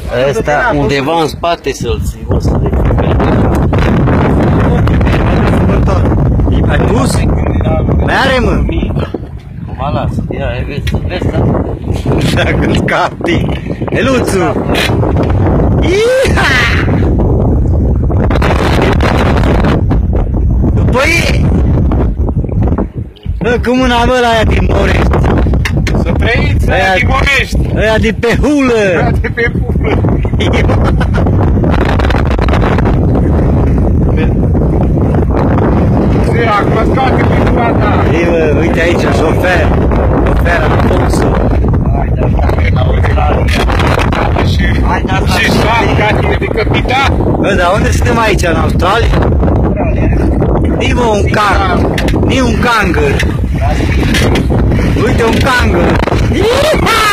Ăsta undeva în spate să-l ții, o să le ai pus? Mai are, mă? Mă lasă, ia, vezi, Dacă scapi, Eluțu! Iha! După ei! Bă, cu mâna bă la aia din Morești! Să trăiți, aia din Morești! Aia de pe hulă! Aia de pe hulă! Acum scoate pictura ta! Ei, bă, uite aici, șofer! Șofer, Alfonso! Și șapca de capitan! Bă, dar unde suntem aici, în Australia? Nici un can, nici un cangăr! Uite un cangăr! Iha!